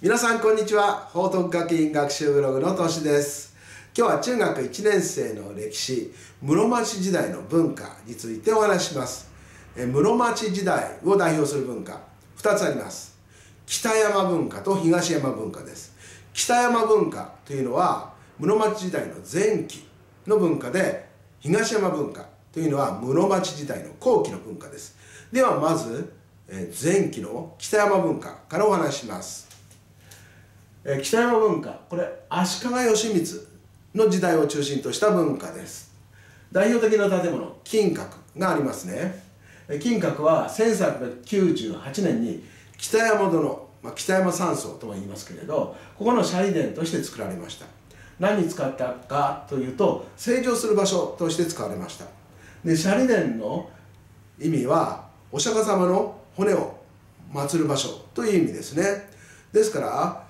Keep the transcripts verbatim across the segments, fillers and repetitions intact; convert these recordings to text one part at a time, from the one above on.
皆さんこんにちは。報徳学院学習ブログのとしです。今日は中学いちねん生の歴史、室町時代の文化についてお話しします。え室町時代を代表する文化ふたつあります。北山文化と東山文化です。北山文化というのは室町時代の前期の文化で、東山文化というのは室町時代の後期の文化です。ではまず前期の北山文化からお話しします。北山文化、これ足利義満の時代を中心とした文化です。代表的な建物、金閣がありますね。金閣はせんさんびゃくきゅうじゅうはちねんに北山殿、まあ、北山山荘とも言いますけれど、ここの舎利殿として作られました。何に使ったかというと、清浄する場所として使われました。で、舎利殿の意味はお釈迦様の骨を祀る場所という意味ですね。ですから、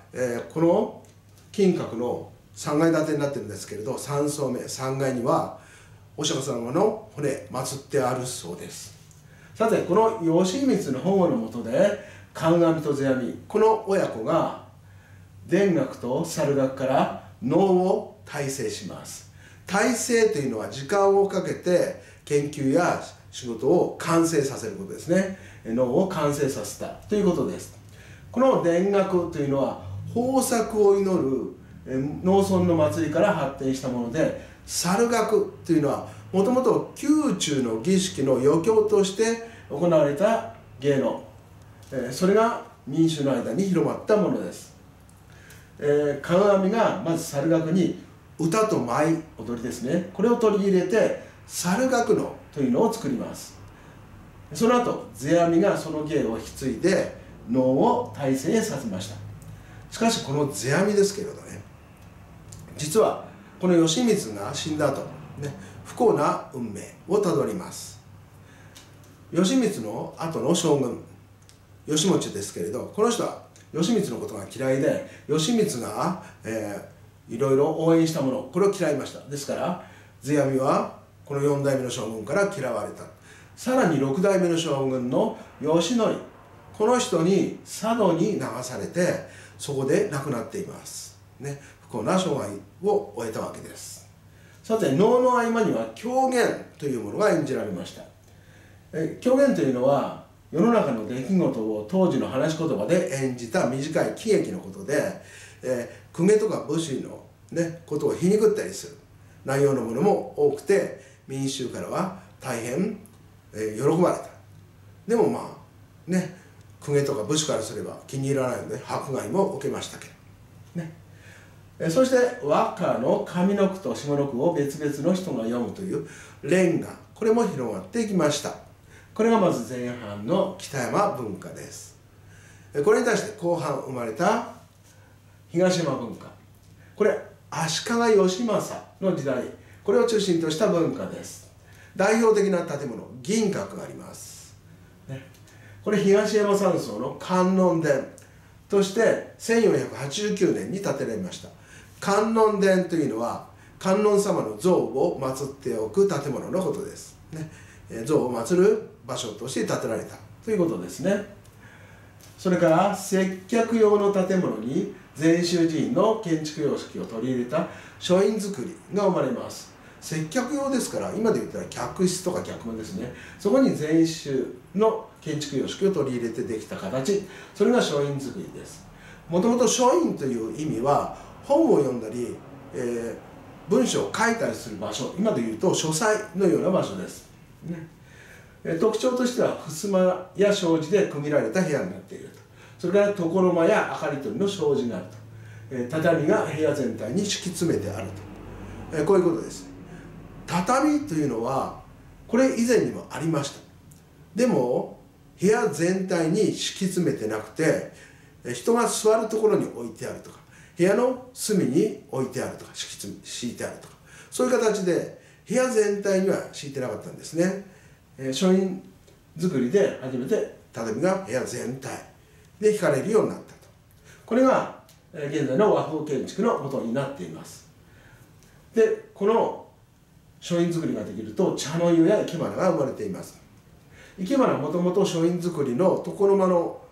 えー、この金閣のさんがい建てになってるんですけれど、さん層目さんがいにはお釈迦様の骨祀ってあるそうです。さて、この義満の保護のもとで観阿弥と世阿弥、この親子が田楽と猿楽から能を大成します。大成というのは時間をかけて研究や仕事を完成させることですね。能を完成させたということです。この田楽というのは豊作を祈る農村の祭りから発展したもので、猿楽というのはもともと宮中の儀式の余興として行われた芸能、それが民衆の間に広まったものです。観阿弥がまず猿楽に歌と舞踊りですね、これを取り入れて猿楽能というのを作ります。その後世阿弥がその芸を引き継いで能を大成させました。しかしこの世阿弥ですけれどね、実はこの義満が死んだ後、ね、不幸な運命をたどります。義満の後の将軍義持ですけれど、この人は義満のことが嫌いで、義満が、えー、いろいろ応援したもの、これを嫌いました。ですから世阿弥はこのよんだいめの将軍から嫌われた。さらにろくだいめの将軍の義則、この人に佐渡に流されて、そこで亡くなっています、ね、不幸な生涯を終えたわけです。さて、能の合間には狂言というものが演じられました。え狂言というのは世の中の出来事を当時の話し言葉で演じた短い喜劇のことで、えー、公家とか武士の、ね、ことを皮肉ったりする内容のものも多くて、民衆からは大変、えー、喜ばれた。でもまあね、公家とか武士からすれば気に入らないので迫害も受けましたけど、ね、えそして和歌の上の句と下の句を別々の人が読むという連歌、これも広がっていきました。これがまず前半の北山文化です。これに対して後半生まれた東山文化、これ足利義政の時代、これを中心とした文化です。代表的な建物、銀閣があります、ね、これ東山山荘の観音殿としてせんよんひゃくはちじゅうきゅうねんに建てられました。観音殿というのは観音様の像を祀っておく建物のことです、ね、像を祀る場所として建てられたということですね。それから接客用の建物に禅宗寺院の建築様式を取り入れた書院造りが生まれます。接客用ですから、今で言ったら客室とか客間ですね。そこに禅宗の建築様式を取り入れてできた形、それが書院造りです。もともと書院という意味は本を読んだり、えー、文章を書いたりする場所、今で言うと書斎のような場所です、ね、えー、特徴としては襖や障子で区切られた部屋になっていると。それから床の間や明かり取りの障子があると、えー、畳が部屋全体に敷き詰めてあると、えー、こういうことです。畳というのはこれ以前にもありました。でも部屋全体に敷き詰めてなくて、人が座るところに置いてあるとか、部屋の隅に置いてあるとか、敷き敷いてあるとか、そういう形で部屋全体には敷いてなかったんですね。書院造りで初めて畳が部屋全体で敷かれるようになったと。これが現在の和風建築の元になっています。で、この書院造りができると茶の湯や生け花が生まれています。生け花はもともと書院造りの床の間の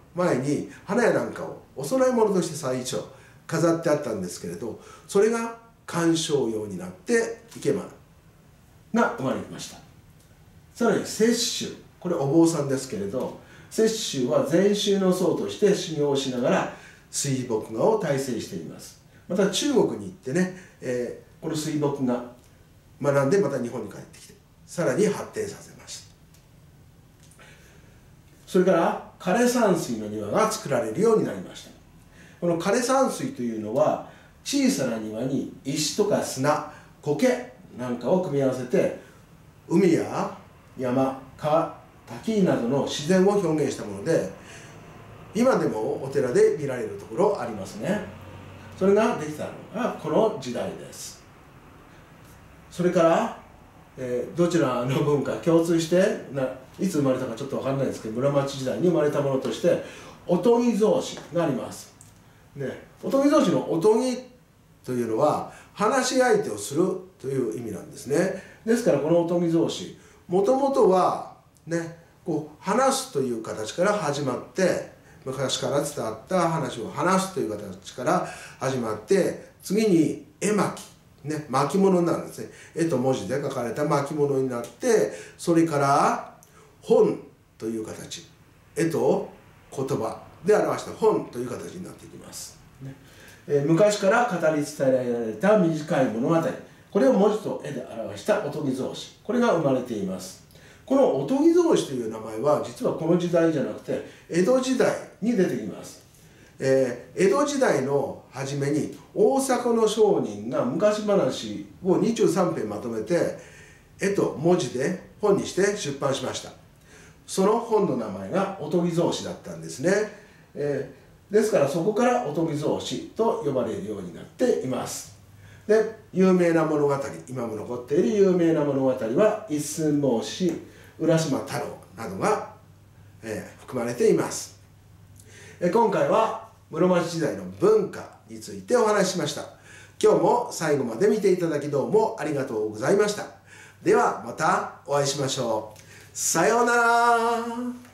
前に花屋なんかをお供え物として最初飾ってあったんですけれど、それが観賞用になって生花が生まれてました。さらに雪舟、これお坊さんですけれど、雪舟は禅宗の僧として修行をしながら水墨画を大成しています。また中国に行ってね、えー、この水墨画学んでまた日本に帰ってきてさらに発展させました。それから枯山水の庭が作られるようになりました。この枯山水というのは小さな庭に石とか砂、苔なんかを組み合わせて海や山、川、滝などの自然を表現したもので、今でもお寺で見られるところありますね。それができたのがこの時代です。それから、えー、どちらの文化共通してないつ生まれたかちょっと分かんないですけど、室町時代に生まれたものとしておとぎ草子があります。ね、おとぎ草子のおとぎというのは話し相手をするという意味なんですね。ですからこのおとぎ草子、もともとはね、こう話すという形から始まって、昔から伝わった話を話すという形から始まって、次に絵巻、ね、巻物になるんですね。絵と文字で書かれた巻物になって、それから本という形、絵と言葉で表した本という形になっていきます。ねえー、昔から語り伝えられた短い物語、これを文字と絵で表したおとぎ草子、これが生まれています。このおとぎ草子という名前は実はこの時代じゃなくて江戸時代に出てきます。えー、江戸時代の初めに大阪の商人が昔話をにじゅうさんぺんまとめて絵と文字で本にして出版しました。その本の名前がおとぎ草子だったんですね。えー、ですからそこからおとぎ草子と呼ばれるようになっています。で、有名な物語、今も残っている有名な物語は一寸法師、浦島太郎などが、えー、含まれています。えー、今回は室町時代の文化についてお話ししました。今日も最後まで見ていただきどうもありがとうございました。ではまたお会いしましょう。さようなら。